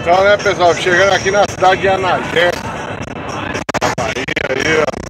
Então, né, pessoal, chegando aqui na cidade de Anagé, Bahia, aí, ó.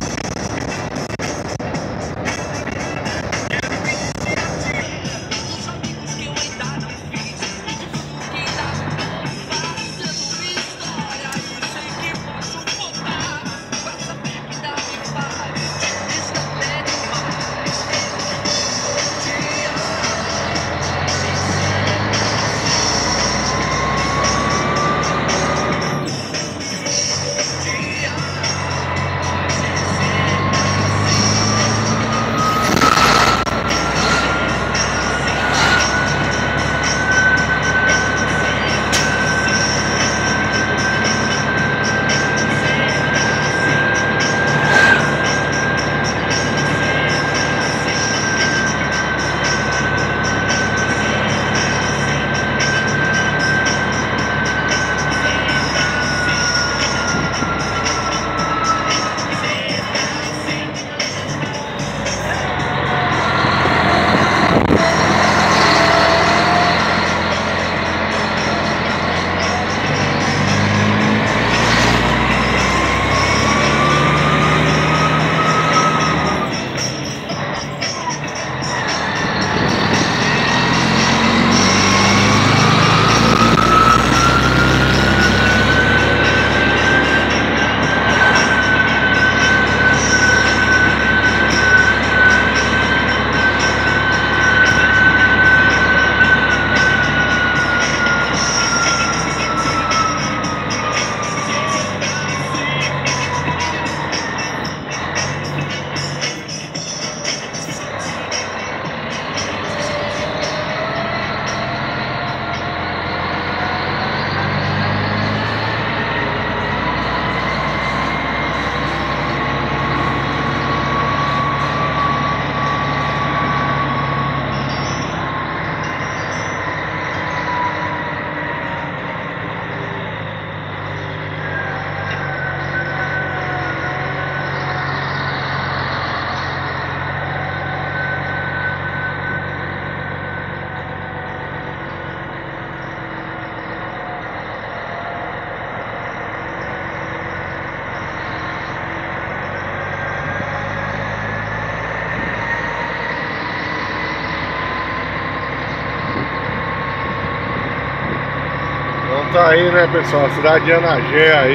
Então tá aí, né, pessoal, a cidade de Anagé aí.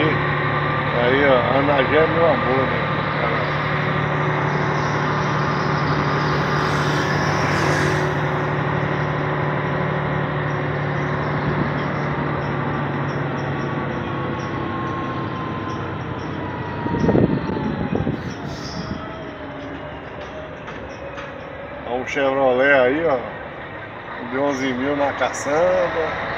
Aí, ó, Anagé é meu amor, né? Um Chevrolet aí, ó, de 11 mil na caçamba.